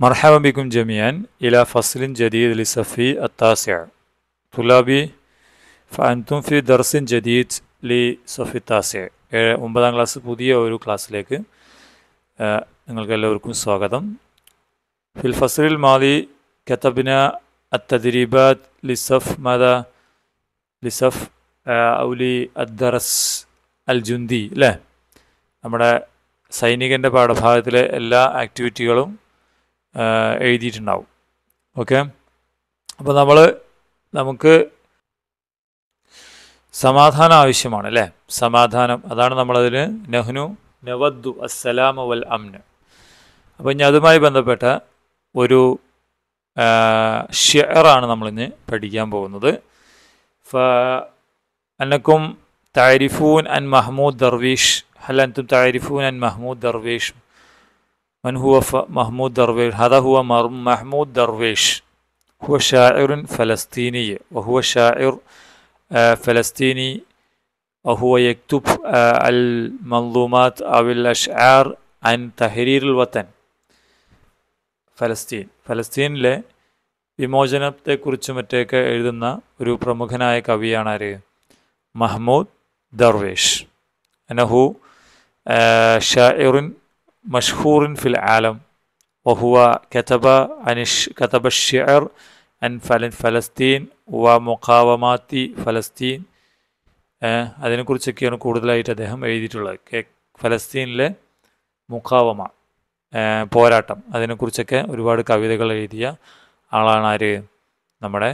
مرحبا بكم جميعا إلى فصل جديد لصفي التاسع. طلابي فأنتم في درس جديد لصفي التاسع. 9ാം class പുതിയ ഒരു ക്ലാസ്സിലേക്ക് നിങ്ങൾക്ക് എല്ലാവർക്കും സ്വാഗതം. في الفصل الماضي كتبنا التدريبات لصف ماذا؟ لصف أو للدرس الجندي. لا നമ്മുടെ സൈനികൻ്റെ പാഠഭാഗത്തിലെ എല്ലാ ആക്ടിവിറ്റികളും എഴുതിയിട്ടുണ്ടാവും. ഓക്കെ, അപ്പോൾ നമുക്ക് സമാധാനം ആവശ്യമാണ് അല്ലേ? സമാധാനം, അതാണ് നമ്മളതിന് നഹ്നു നവദ്ദു അസ്സലാമ വൽ അംന്. അപ്പോൾ ഇനി അതുമായി ബന്ധപ്പെട്ട ഒരു ഷിഅറാണ് നമ്മളിന്ന് പഠിക്കാൻ പോകുന്നത്. അന്നക്കും താരിഫൂൻ അൻ മഹ്മൂദ് ദർവീഷ്. ഹൽ അൻതും താരിഫൂൻ അൻ മഹ്മൂദ് ദർവീഷ്. من هو محمود درويش؟ هذا هو محمود درويش، هو شاعر فلسطيني، وهو شاعر فلسطيني، وهو يكتب المنظومات أو الأشعار عن تحرير الوطن. ഫലസ്തീനിലെ വിമോചനത്തെക്കുറിച്ചും മറ്റൊക്കെ എഴുതുന്ന ഒരു പ്രമുഖനായ കവിയാണ് ആര്? മഹ്മൂദ് ദർവേഷ്. അനഹു ഷാഇറുൻ مشهور في العالم، وهو كتب الشعر عن فلسطين ومقاومات فلسطين. അതിനെക്കുറിച്ചൊക്കെയാണ് കൂടുതലായിട്ട് അദ്ദേഹം എഴുതിയിട്ടുള്ളത്. ഫലസ്തീനിലെ മുഖാവമ, പോരാട്ടം, അതിനെക്കുറിച്ചൊക്കെ ഒരുപാട് കവിതകൾ എഴുതിയ ആളാണ് ആര്? നമ്മുടെ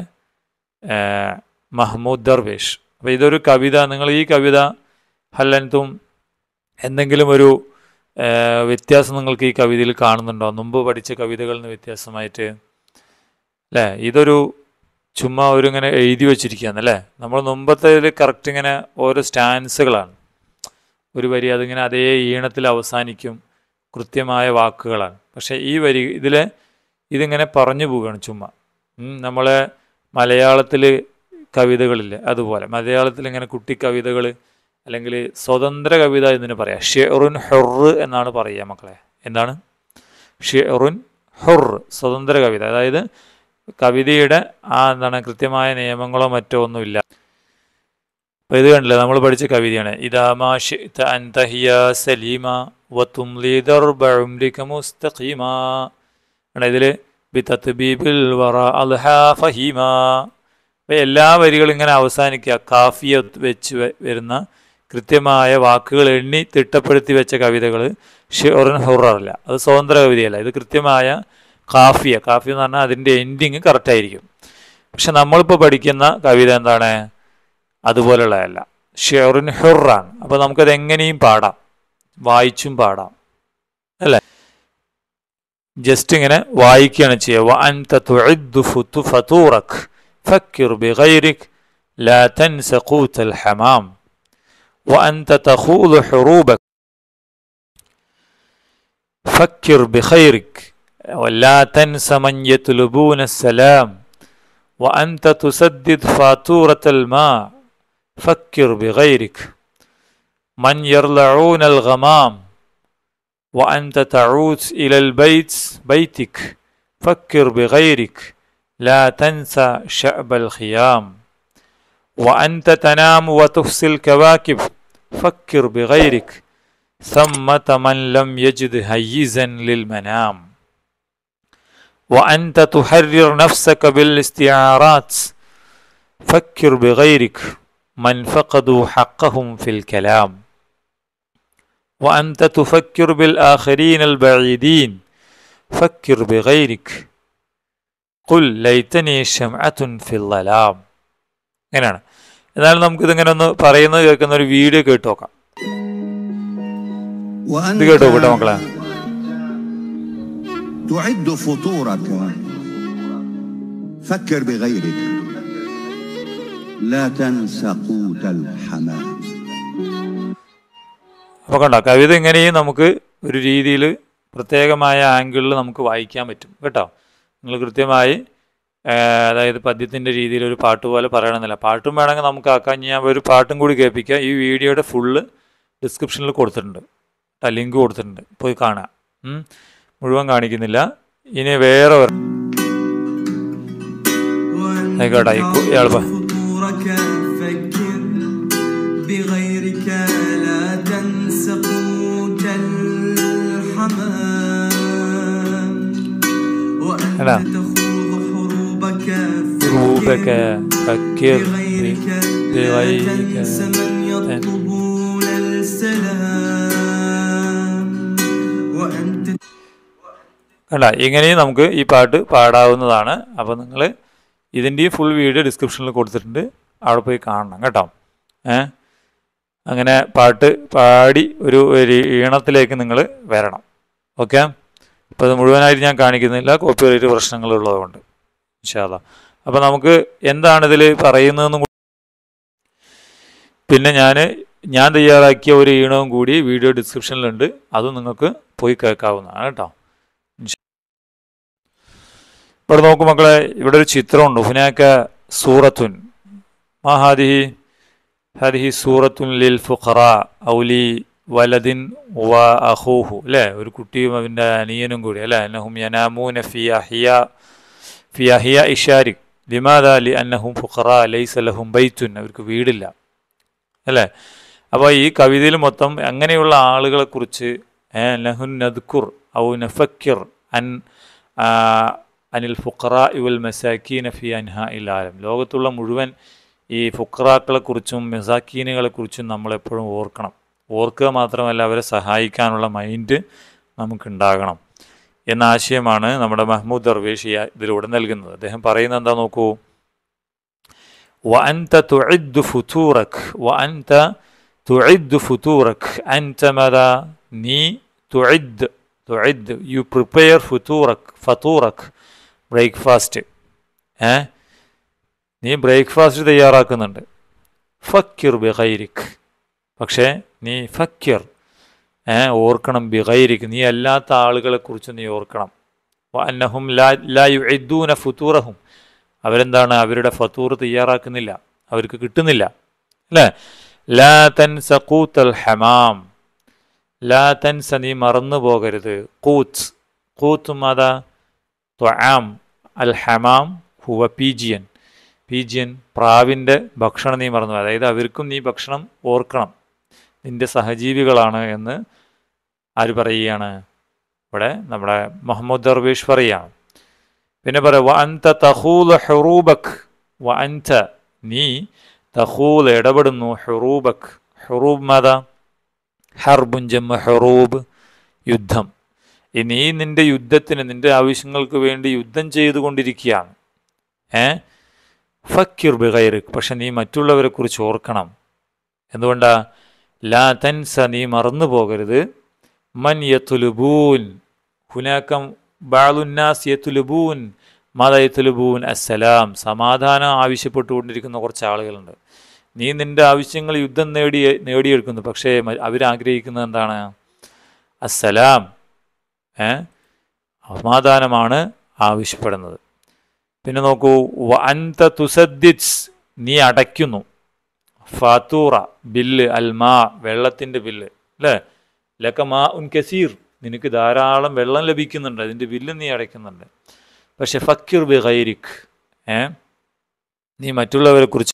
മഹ്മൂദ് ദർവേഷ്. അപ്പോൾ ഇതൊരു കവിത, നിങ്ങൾ ഈ കവിത ഹല്ലൻതും എന്തെങ്കിലും ഒരു വ്യത്യാസം നിങ്ങൾക്ക് ഈ കവിതയിൽ കാണുന്നുണ്ടോ? മുമ്പ് പഠിച്ച കവിതകളിൽ നിന്ന് വ്യത്യാസമായിട്ട് അല്ലേ? ഇതൊരു ചുമ്മാ ഒരു ഇങ്ങനെ എഴുതി വച്ചിരിക്കുകയെന്നല്ലേ. നമ്മൾ മുമ്പത്തേതിൽ കറക്റ്റ് ഇങ്ങനെ ഓരോ സ്റ്റാൻസുകളാണ്, ഒരു വരി അതിങ്ങനെ അതേ ഈണത്തിൽ അവസാനിക്കും, കൃത്യമായ വാക്കുകളാണ്. പക്ഷേ ഈ വരി ഇതിങ്ങനെ പറഞ്ഞു പോവുകയാണ് ചുമ്മാ. നമ്മളെ മലയാളത്തിൽ കവിതകളില്ലേ, അതുപോലെ മലയാളത്തിൽ ഇങ്ങനെ കുട്ടി കവിതകൾ അല്ലെങ്കിൽ സ്വതന്ത്ര കവിത എന്നതിന് പറയാം. ഷിഅറുൻ ഹുർ എന്നാണ് പറയുക മക്കളെ. എന്താണ് ഷിഅറുൻ ഹുർ? സ്വതന്ത്ര കവിത. അതായത് കവിതയുടെ എന്താണ് കൃത്യമായ നിയമങ്ങളോ മറ്റോ ഒന്നുമില്ല. അപ്പോൾ ഇത് കണ്ടില്ലേ, നമ്മൾ പഠിച്ച കവിതയാണ്. ഇദാ മാ ശിഅത അൻ തഹിയ സലീമ വതുംലി ദർബ ഉംരിക മുസ്തഖീമ. ഇതിൽ ബിതത്ബീബിൽ വറ അൽഹാ ഫഹീമ. അപ്പോൾ എല്ലാ വരികളും ഇങ്ങനെ അവസാനിക്കുക കാഫിയ വെച്ച് വരുന്ന കൃത്യമായ വാക്കുകൾ എണ്ണി തിട്ടപ്പെടുത്തി വെച്ച കവിതകൾ ഷിഅറുൻ ഹുറല്ല. അത് സ്വതന്ത്ര കവിതയല്ല. ഇത് കൃത്യമായ കാഫിയ എന്ന് പറഞ്ഞാൽ അതിൻ്റെ എൻഡിങ് കറക്റ്റായിരിക്കും. പക്ഷെ നമ്മളിപ്പോൾ പഠിക്കുന്ന കവിത എന്താണ്? അതുപോലെയുള്ളതല്ല, ഷിഅറുൻ ഹുറാണ്. അപ്പോൾ നമുക്കത് എങ്ങനെയും പാടാം, വായിച്ചും പാടാം അല്ലേ? ജസ്റ്റ് ഇങ്ങനെ വായിക്കുകയാണ് ചെയ്യുക. വഅൻത തുഇദ്ദു ഫതൂറക് ഫക്കിർ ബിഗൈരിക് ലാ തൻസ ഖൂതൽ ഹമാം وأنت تخوض حروبك فكر بخيرك ولا تنس من يطلبون السلام وأنت تسدد فاتورة الماء فكر بغيرك من يرلعون الغمام وأنت تعود إلى بيتك فكر بغيرك لا تنسى شعب الخيام وأنت تنام وتفصي الكواكب فكر بغيرك ثمة من لم يجد هيزا للمنام وأنت تحرر نفسك بالاستعارات فكر بغيرك من فقدوا حقهم في الكلام وأنت تفكر بالآخرين البعيدين فكر بغيرك قل ليتني شمعة في الظلام. അങ്ങനെയാണ്. എന്നാലും നമുക്കിതിങ്ങനെ ഒന്ന് പറയുന്നത് കേൾക്കുന്ന ഒരു വീഡിയോ കേട്ട് നോക്കാം. ഇത് കേട്ടോ കേട്ടോ മക്കളെ. അപ്പോൾ കണ്ടോ, കവിത ഇങ്ങനെയും നമുക്ക് ഒരു രീതിയിൽ പ്രത്യേകമായ ആംഗിളിൽ നമുക്ക് വായിക്കാൻ പറ്റും കേട്ടോ. നിങ്ങൾ കൃത്യമായി അതായത് പദ്യത്തിൻ്റെ രീതിയിൽ ഒരു പാട്ട് പോലെ പറയണമെന്നില്ല. പാട്ടും വേണമെങ്കിൽ നമുക്ക് ആക്കാൻ. ഞാൻ ഒരു പാട്ടും കൂടി കേൾപ്പിക്കാം. ഈ വീഡിയോയുടെ ഫുള്ള് ഡിസ്ക്രിപ്ഷനിൽ കൊടുത്തിട്ടുണ്ട്, ലിങ്ക് കൊടുത്തിട്ടുണ്ട്, പോയി കാണാം. മുഴുവൻ കാണിക്കുന്നില്ല. ഇനി വേറെ ആയിക്കോട്ടെ ഇയാൾ حروبك فكر بغيرك يطلبون السلام وأنت കണ്ട ഇങ്ങനെയും നമുക്ക് ഈ പാട്ട് പാടാവുന്നതാണ്. അപ്പോൾ നിങ്ങൾ ഇതിൻ്റെ ഫുൾ വീഡിയോ ഡിസ്ക്രിപ്ഷനിൽ കൊടുത്തിട്ടുണ്ട്, അവിടെ പോയി കാണണം കേട്ടോ. അങ്ങനെ പാട്ട് പാടി ഒരു ഈണത്തിലേക്ക് നിങ്ങൾ വരണം. ഓക്കെ, അപ്പോൾ അത് മുഴുവനായിട്ട് ഞാൻ കാണിക്കുന്നില്ല, കോപ്പിറൈറ്റ് പ്രശ്നങ്ങളുള്ളതുകൊണ്ട് ഇൻഷാ അല്ലാഹ്. അപ്പോൾ നമുക്ക് എന്താണ് ഇതിൽ പറയുന്നതെന്നും പിന്നെ ഞാൻ തയ്യാറാക്കിയ ഒരു ഈണവും കൂടി വീഡിയോ ഡിസ്ക്രിപ്ഷനിലുണ്ട്, അതും നിങ്ങൾക്ക് പോയി കേൾക്കാവുന്നതാണ് കേട്ടോ. ഇവിടെ നോക്കൂ മക്കളെ, ഇവിടെ ഒരു ചിത്രമുണ്ട്. ഹുനാക സൂറത്തുൻ മാ ഹാദിഹി സൂറത്തുൻ ലിൽ ഫുഖറാ ഔലി വലദിൻ വ അഖൂഹു, അല്ലേ? ഒരു കുട്ടിയും അവൻ്റെ അനിയനും കൂടി, അല്ലേ? അന്നഹും യനാമൂന ഫി അഹിയ ഇഷാരിക് ലിമാദാ ലി അന്നഹും ഫുഖറാ ലൈസ ലഹും ബൈത്തുൻ, അവർക്ക് വീടില്ല, അല്ലേ? അപ്പോൾ ഈ കവിതയിൽ മൊത്തം അങ്ങനെയുള്ള ആളുകളെക്കുറിച്ച് ലഹുൻ നദ്കുർ ഔ നഫക്കിർ അനിൽ ഫുഖറാ വൽ മസാക്കീന ഫി അൻഹാഇൽ ആലം, ലോകത്തുള്ള മുഴുവൻ ഈ ഫുഖറാക്കളെക്കുറിച്ചും മസാക്കീനുകളെക്കുറിച്ചും നമ്മളെപ്പോഴും ഓർക്കുക മാത്രമല്ല അവരെ സഹായിക്കാനുള്ള മൈൻഡ് നമുക്കുണ്ടാകണം എന്ന ആശയമാണ് നമ്മുടെ മഹ്മൂദ് ദർവേഷി ഇതിലൂടെ നൽകുന്നത്. അദ്ദേഹം പറയുന്നത് എന്താ നോക്കൂ. وأنت تعد فطورك أنت ماذا ني تعد you prepare فطورك ബ്രേക്ക്ഫാസ്റ്റ്. നീ ബ്രേക്ക്ഫാസ്റ്റ് തയ്യാറാക്കുന്നുണ്ട്. ഫക്കിർ ബിഗൈരിക്, പക്ഷേ നീ ഫക്കിർ ഓർക്കണം, ബിഗൈരിക് നീ അല്ലാത്ത ആളുകളെക്കുറിച്ച് നീ ഓർക്കണം. അന്നഹും ലാ യുഇദ്ദൂന ഫുതൂറഹും, അവരെന്താണ് അവരുടെ ഫതൂർ തയ്യാറാക്കുന്നില്ല, അവർക്ക് കിട്ടുന്നില്ല, അല്ലേ? ലാ തൻസ ഖൂത്തൽ ഹമാം, ലാ തൻസ നീ മറന്നു പോകരുത്. ഖൂത്ത് മാതാ ത്വആം, അൽ ഹമാം ഹുവ പീജിയൻ, പ്രാവിൻ്റെ ഭക്ഷണം നീ മറന്നു. അതായത് അവർക്കും നീ ഭക്ഷണം ഓർക്കണം, നിന്റെ സഹജീവികളാണ് എന്ന് ആര് പറയുകയാണ്? ഇവിടെ നമ്മുടെ മുഹമ്മദ് ദർവേഷ് പറയുകയാണ്. പിന്നെ പറയാം വ അൻത തഖൂൽ ഹുറൂബക്, വ അൻത നീ തഖൂൽ ഇടപെടുന്നു, ഹുറൂബക് ഹുറൂബ് മാതാ ഹർബുൻ ജമ്മ ഹുറൂബ് യുദ്ധം. നീ നിന്റെ യുദ്ധത്തിന് നിന്റെ ആവശ്യങ്ങൾക്ക് വേണ്ടി യുദ്ധം ചെയ്തുകൊണ്ടിരിക്കുകയാണ്. ഫക്കിർ ബിഗൈറിക്, പക്ഷെ നീ മറ്റുള്ളവരെ കുറിച്ച് ഓർക്കണം. എന്തുകൊണ്ടാ? ലാ തൻസ നീ മറന്നു പോകരുത്. മൻ യത്ലുബൂൻ ഹുനാകം ബഅലുന്നാസ് യത്ലുബൂൻ മാദാ യത്ലുബൂൻ അസ്സലാം, സമാധാനം ആവശ്യപ്പെട്ടുകൊണ്ടിരിക്കുന്ന കുറച്ച് ആളുകളുണ്ട്. നീ നിന്റെ ആവശ്യങ്ങൾ യുദ്ധം നേടിയെടുക്കുന്നു, പക്ഷേ അവരാഗ്രഹിക്കുന്നത് എന്താണ്? അസ്സലാം, സമാധാനമാണ് ആവശ്യപ്പെടുന്നത്. പിന്നെ നോക്കൂ, വ അൻത തുസദ്ദിദ് നീ അടയ്ക്കുന്നു. ഫാത്തൂറ ബില്ല്, അൽമാ വെള്ളത്തിൻ്റെ ബില്ല്, അല്ലേ? ലക മാ ഉൻ കസീർ നിനക്ക് ധാരാളം വെള്ളം ലഭിക്കുന്നുണ്ട്, അതിൻ്റെ ബില്ല് നീ അടയ്ക്കുന്നുണ്ട്. പക്ഷെ ഫക്കിർ ബിഗൈരിക് നീ മറ്റുള്ളവരെ കുറിച്ച്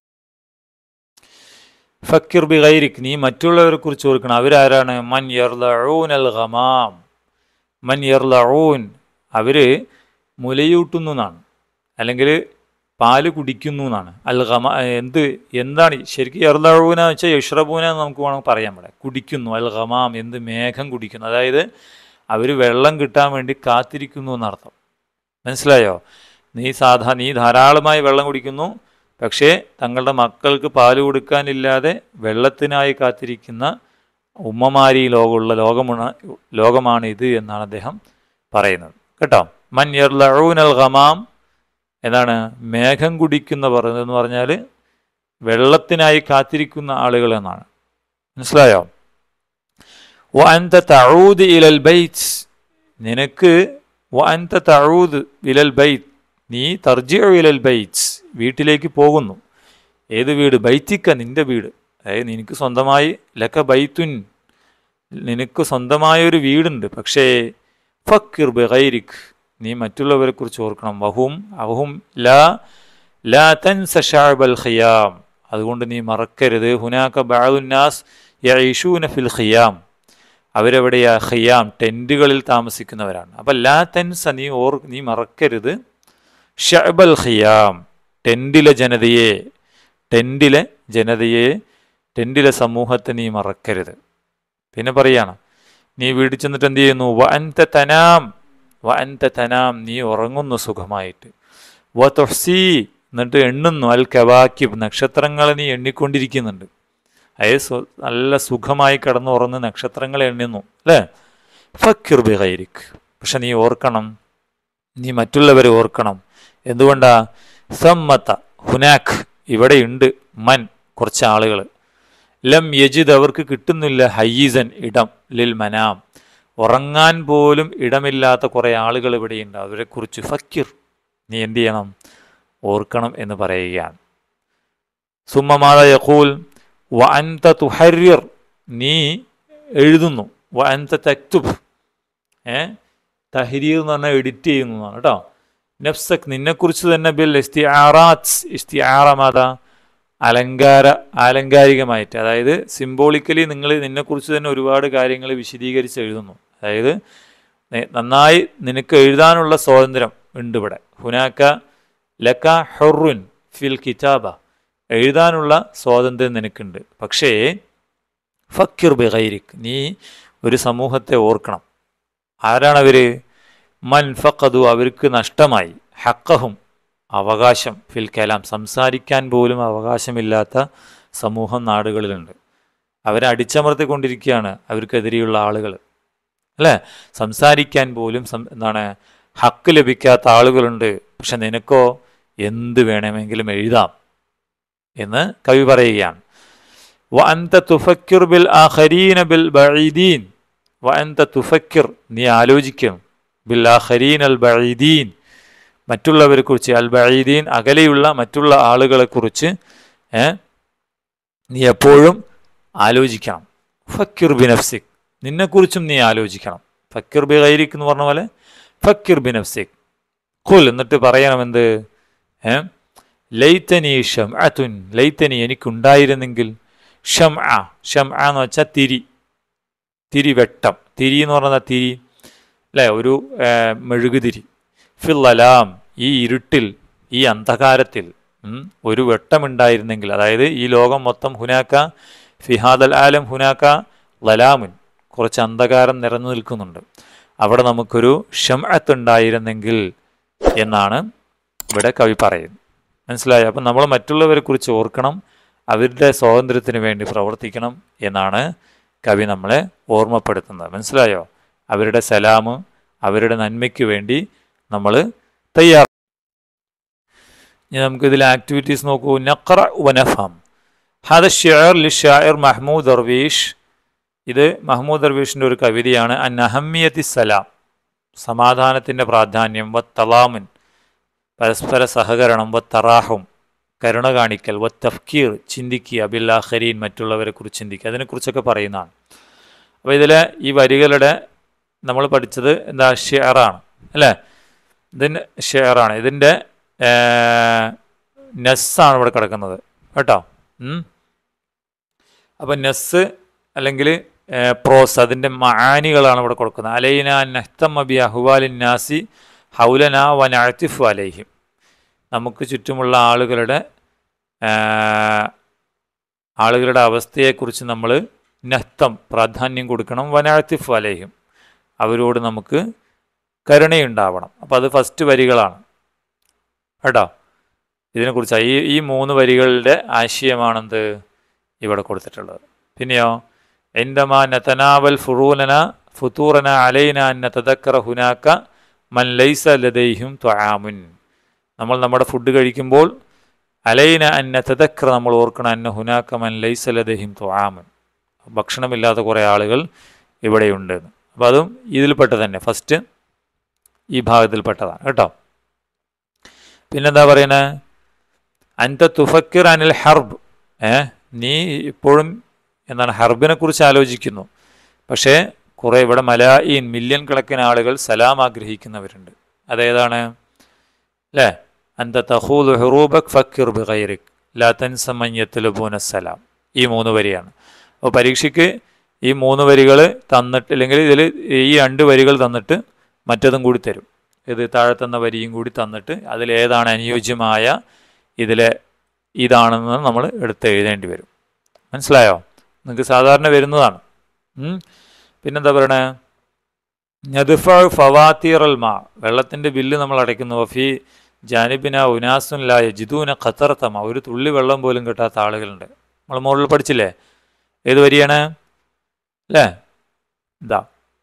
നീ മറ്റുള്ളവരെ കുറിച്ച് ഓർക്കണം. അവരാരാണ്? മൻ യർലഊൻ അൽ ഗമാം, മൻ യർലഊൻ അവർ മുലയൂട്ടുന്നു എന്നാണ്, അല്ലെങ്കിൽ പാല് കുടിക്കുന്നു എന്നാണ്. അൽ ഗമ എന്താണ് ശരിക്കും? യർലഊന വെച്ചാൽ യഷ്റബൂന എന്ന് നമുക്ക് വേണമെങ്കിൽ പറയാൻ പറ്റും. കുടിക്കുന്നു. അൽ ഗമാം മേഘം കുടിക്കുന്നു, അതായത് അവർ വെള്ളം കിട്ടാൻ വേണ്ടി കാത്തിരിക്കുന്നു എന്നർത്ഥം. മനസ്സിലായോ? നീ ധാരാളമായി വെള്ളം കുടിക്കുന്നു, പക്ഷേ തങ്ങളുടെ മക്കൾക്ക് പാല് കൊടുക്കാനില്ലാതെ വെള്ളത്തിനായി കാത്തിരിക്കുന്ന ഉമ്മമാരി ലോകമാണ് ഇത് എന്നാണ് അദ്ദേഹം പറയുന്നത് കേട്ടോ. മൻ യർലഊൻ അൽ ഗമാം എന്താണ്? മേഘം കുടിക്കുന്ന പറയുന്നതെന്ന് പറഞ്ഞാൽ വെള്ളത്തിനായി കാത്തിരിക്കുന്ന ആളുകൾ എന്നാണ്. മനസ്സിലായോ? വ അൻത തഊദ് ഇലൽ ബൈത്ത് നിനക്ക് വ അൻത തഊദ് ഇലൽ ബൈത്ത് നീ തർജിഉ ഇലൽ ബൈത്ത് വീട്ടിലേക്ക് പോകുന്നു. ഏത് വീട്? ബൈത്തിക്ക നിന്റെ വീട്, അതായത് നിനക്ക് സ്വന്തമായി ലക ബൈത്തുൻ നിനക്ക് സ്വന്തമായൊരു വീടുണ്ട്. പക്ഷേ ഫക്കിർ ബിഗൈരിക് നീ മറ്റുള്ളവരെ കുറിച്ച് ഓർക്കണം. വഹും ലാ തൻസ ശഅബൽ ഖിയാം, അതുകൊണ്ട് നീ മറക്കരുത്. ഹുനാക ബഅദുന്നാസ് യഈശൂന ഫിൽ ഖിയാം, അവരെവിടെയാ? ഖിയാം, ടെൻറ്റുകളിൽ താമസിക്കുന്നവരാണ്. അപ്പം ലാ തൻസ, നീ മറക്കരുത്. ശഅബൽ ഖിയാം, ടെൻറ്റിലെ ജനതയെ, ടെൻറ്റിലെ സമൂഹത്തെ നീ മറക്കരുത്. പിന്നെ പറയാണ്, നീ വീട്ടിൽ ചെന്നിട്ട് എന്ത് ചെയ്യുന്നു? വ അൻത തനാം, നീ ഉറങ്ങുന്നു സുഖമായിട്ട്. വ തുഹ്സി, എന്നിട്ട് എണ്ണുന്നു. അൽ കവാക്കിബ്, നക്ഷത്രങ്ങളെ നീ എണ്ണിക്കൊണ്ടിരിക്കുന്നുണ്ട്. അതായത് നല്ല സുഖമായി കിടന്നുറങ്ങുന്ന നക്ഷത്രങ്ങളെ എണ്ണുന്നു അല്ലേ? ഫക്കിർ ബിഗൈരിക്, പക്ഷെ നീ ഓർക്കണം, നീ മറ്റുള്ളവരെ ഓർക്കണം. എന്തുകൊണ്ടാ? സമ്മത്ത ഹുനാഖ്, ഇവിടെയുണ്ട്, മൻ, കുറച്ച് ആളുകൾ, ലം യജിദ്, അവർക്ക് കിട്ടുന്നില്ല, ഹയ്യിസൻ, ഇടം, ലിൽ മനാം, ഉറങ്ങാൻ പോലും ഇടമില്ലാത്ത കുറേ ആളുകൾ ഇവിടെയുണ്ട്. അവരെക്കുറിച്ച് ഫക്കിർ, നീ എന്ത് ചെയ്യണം? ഓർക്കണം എന്ന് പറയുകയാണ്. സുമ്മമാത യഖൂൽ വ അൻത തുഹർറിർ, നീ എഴുതുന്നു. വ അൻത തക്തുബ്, തഹരീർ എന്ന് പറഞ്ഞാൽ എഡിറ്റ് ചെയ്യുന്നതാണ് കേട്ടോ. നഫ്സക്, നിന്നെക്കുറിച്ച് തന്നെ. ബിൽ ഇസ്തിആറാത്ത്, ഇസ്തിആറ മാതാ, ആലങ്കാരികമായിട്ട്, അതായത് സിംബോളിക്കലി നിന്നെക്കുറിച്ച് തന്നെ ഒരുപാട് കാര്യങ്ങൾ വിശദീകരിച്ച് എഴുതുന്നു. അതായത് നന്നായി നിനക്ക് എഴുതാനുള്ള സ്വാതന്ത്ര്യം ഉണ്ട് ഇവിടെ. ഹുനാക്ക ലക ഹുറുൻ ഫിൽ കിതാബ, എഴുതാനുള്ള സ്വാതന്ത്ര്യം നിനക്കുണ്ട്. പക്ഷേ ഫക്കിർ ബിഗൈരിക്, നീ ഒരു സമൂഹത്തെ ഓർക്കണം. ആരാണവർ? മൻ ഫഖദു, അവർക്ക് നഷ്ടമായി, ഹഖഹും, അവകാശം, ഫിൽ കലാം, സംസാരിക്കാൻ പോലും അവകാശമില്ലാത്ത സമൂഹം നാടുകളിലുണ്ട്. അവരെ അടിച്ചമർത്തിക്കൊണ്ടിരിക്കുകയാണ് അവർക്കെതിരെയുള്ള ആളുകൾ അല്ലേ? സംസാരിക്കാൻ പോലും ഹക്ക് ലഭിക്കാത്ത ആളുകളുണ്ട്. പക്ഷെ നിനക്കോ എന്ത് വേണമെങ്കിലും എഴുതാം എന്ന് കവി പറയുകയാണ്. വ അൻത തുഫക്കിർ ബിൽ ആഖരീന ബിൽ ബഈദീൻ, വ അൻത തുഫക്കിർ, നീ ആലോചിക്കണം, ബിൽ ആഖരീൻ അൽ ബഈദീൻ, മറ്റുള്ളവരെ കുറിച്ച്, അൽ ബഈദീൻ, അകലെയുള്ള മറ്റുള്ള ആളുകളെക്കുറിച്ച് നീ എപ്പോഴും ആലോചിക്കണം. ഫക്കിർ ബിനഫ്സിക്, നിന്നെക്കുറിച്ചും നീ ആലോചിക്കണം. ഫക്കിർ ബി ഗൈരിക് എന്ന് പറഞ്ഞ പോലെ ഫക്കിർ ബിനഫ്സിക്. ഖുൽ, എന്നിട്ട് പറയണമെന്ത്? ലൈതനി ഷംഅത്തുൻ, ലൈതനി, എനിക്കുണ്ടായിരുന്നെങ്കിൽ, ഷംഅ എന്ന് വെച്ചാൽ തിരി വെട്ടം, തിരി എന്ന് പറഞ്ഞാൽ തിരി അല്ലേ? ഒരു മെഴുകുതിരി. ഫിൽ അലാം, ഈ ഇരുട്ടിൽ, ഈ അന്ധകാരത്തിൽ ഒരു വെട്ടമുണ്ടായിരുന്നെങ്കിൽ, അതായത് ഈ ലോകം മൊത്തം, ഹുനാക്ക ഫിഹാദൽ ആലം ഹുനാക്ക ലലാമുൻ, കുറച്ച് അന്ധകാരം നിറഞ്ഞു നിൽക്കുന്നുണ്ട്, അവിടെ നമുക്കൊരു ഷംഅത്ത് ഉണ്ടായിരുന്നെങ്കിൽ എന്നാണ് ഇവിടെ കവി പറയുന്നത്. മനസ്സിലായോ? അപ്പം നമ്മൾ മറ്റുള്ളവരെ കുറിച്ച് ഓർക്കണം, അവരുടെ സ്വാതന്ത്ര്യത്തിന് വേണ്ടി പ്രവർത്തിക്കണം എന്നാണ് കവി നമ്മളെ ഓർമ്മപ്പെടുത്തുന്നത്. മനസ്സിലായോ? അവരുടെ സലാം, അവരുടെ നന്മയ്ക്ക് വേണ്ടി നമ്മൾ തയ്യാർ. ഇനി നമുക്കിതിൽ ആക്ടിവിറ്റീസ് നോക്കൂ. നഖ്റ വനഫം, ഹദ ഷിഅർ ലിഷാഇർ മഹ്മൂദ് ദർവീഷ്, ഇത് മഹ്മൂദ് ദർവീഷിൻ്റെ ഒരു കവിതയാണ്. അൻ അഹമ്മിയത്തി സലാം, സമാധാനത്തിൻ്റെ പ്രാധാന്യം, വ തലാമുൻ, പരസ്പര സഹകരണം, വ തറാഹും, കരുണ കാണിക്കൽ, വ തഫ്കീർ, ചിന്തിക്കുക, ബിൽ ആഖരീൻ, മറ്റുള്ളവരെ കുറിച്ച് ചിന്തിക്കുക, അതിനെക്കുറിച്ചൊക്കെ പറയുന്നതാണ്. അപ്പോൾ ഇതിലെ ഈ വരികളുടെ നമ്മൾ പഠിച്ചത് എന്താ? ഷിഅറാണ് അല്ലേ? ഇതിന് ഷിഅറാണ്, ഇതിൻ്റെ നെസ്സാണ് ഇവിടെ കിടക്കുന്നത് കേട്ടോ. അപ്പം നെസ് അല്ലെങ്കിൽ പ്രോസ്, അതിൻ്റെ മആനികളാണ് ഇവിടെ കൊടുക്കുന്നത്. അലൈന നഹ്തമ ബി അഹ്വാലിൻ നാസി ഹൗലന വ നഅ്തിഫു അലൈഹിം, നമുക്ക് ചുറ്റുമുള്ള ആളുകളുടെ അവസ്ഥയെക്കുറിച്ച് നമ്മൾ നഹ്തം, പ്രാധാന്യം കൊടുക്കണം, വ നഅ്തിഫു അലൈഹിം, അവരോട് നമുക്ക് കരുണയുണ്ടാവണം. അപ്പോൾ അത് ഫസ്റ്റ് വരികളാണ് കേട്ടോ. ഇതിനെക്കുറിച്ച് ഈ 3 വരികളുടെ ആശയമാണെന്ത് ഇവിടെ കൊടുത്തിട്ടുള്ളത്. പിന്നെയോ, ഇൻദമാ നതനാവൽ ഫുതൂറന അലൈന അൻ നതദക്കറ ഹുനാക മൻ ലൈസ ലദൈഹിം തുആമുൻ, നമ്മൾ നമ്മുടെ ഫുഡ് കഴിക്കുമ്പോൾ അലൈന അൻ നതദക്കറ, നമ്മൾ ഓർക്കണം, അന്ന ഹുനാക മൻ ലൈസ ലദൈഹിം തുആമുൻ, ഭക്ഷണമില്ലാത്ത കുറേ ആളുകൾ ഇവിടെയുണ്ട്. അപ്പോൾ അതും ഇതിൽപ്പെട്ട തന്നെ, ഫസ്റ്റ് ഈ ഭാഗത്തിൽപ്പെട്ടതാണ് കേട്ടോ. പിന്നെന്താ പറയുന്നത്? അൻത തുഫക്കിർ അനിൽ ഹർബ്, നീ ഇപ്പോഴും എന്താണ് ഹർബിനെ കുറിച്ച് ആലോചിക്കുന്നു. പക്ഷേ കുറേ ഇവിടെ മലായിൻ, മില്യൺ കണക്കിന് ആളുകൾ സലാം ആഗ്രഹിക്കുന്നവരുണ്ട് അതേതാണ്? അല്ലേ? അന്ത തഖൂദു ഹുറൂബക് ഫക്കിർ ബിഗൈരിക് ലാ തൻസ മൻ യത്ലബൂന സലാം. ഈ 3 വരിയാണ്. അപ്പോൾ പരീക്ഷയ്ക്ക് ഈ 3 വരികൾ തന്നിട്ട്, അല്ലെങ്കിൽ ഇതിൽ ഈ 2 വരികൾ തന്നിട്ട് മറ്റതും കൂടി തരും. ഇത് താഴെ തന്ന വരിയും കൂടി തന്നിട്ട് അതിലേതാണ് അനുയോജ്യമായ ഇതിലെ ഇതാണെന്ന് നമ്മൾ എടുത്ത് എഴുതേണ്ടി വരും. മനസ്സിലായോ? നിങ്ങൾക്ക് സാധാരണ വരുന്നതാണ്. പിന്നെന്താ പറയണേ? നദ്ഫ ഫവാത്തീർ അൽ മാ, വെള്ളത്തിൻ്റെ ബില്ല് നമ്മൾ അടയ്ക്കുന്നു. വഫി ജാനിബിന ഉനാസുൻ ലാ യജിദൂന ഖത്തറത്തമ, ഒരു തുള്ളി വെള്ളം പോലും കിട്ടാത്ത ആളുകളുണ്ട്. നമ്മൾ മുകളിൽ പഠിച്ചില്ലേ? ഏത് വരിയാണ്? അല്ലേ? ഇതാ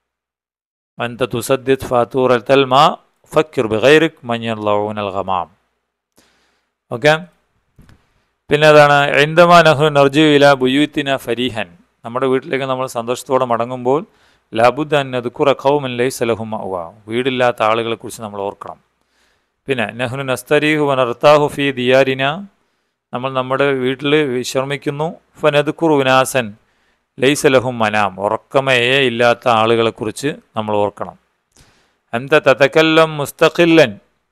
അൻത തുസദ്ദിദ് ഫാത്തൂറത്തൽ മാ ഫക്കിർ ബിഗൈരിക് മൻ യളഊനൽ ഗമാം. ഓക്കെ. പിന്നെ അതാണ് ഇൻദമാ നഹ്നു നർജു ഇലാ ബുയൂത്തിന ഫരീഹൻ, നമ്മുടെ വീട്ടിലേക്ക് നമ്മൾ സന്തോഷത്തോടെ മടങ്ങുമ്പോൾ ലാബുദ്ദ അൻ നദ്കുറ ഖൗമൻ ലൈസ ലഹും മഅവാ, വീടില്ലാത്ത ആളുകളെ കുറിച്ച് നമ്മൾ ഓർക്കണം. പിന്നെ നഹ്നു നസ്തരീഹു വനർതാഹു ഫീ ദിയാരിന, നമ്മൾ നമ്മുടെ വീട്ടിൽ വിശ്രമിക്കുന്നു. ഫനദ്കുറു ഉനാസൻ ലൈസ ലഹും മനാം, ഉറക്കമേ ഇല്ലാത്ത ആളുകളെക്കുറിച്ച് നമ്മൾ ഓർക്കണം. അന്ത തതകല്ലം മുസ്തഖില്ലൻ,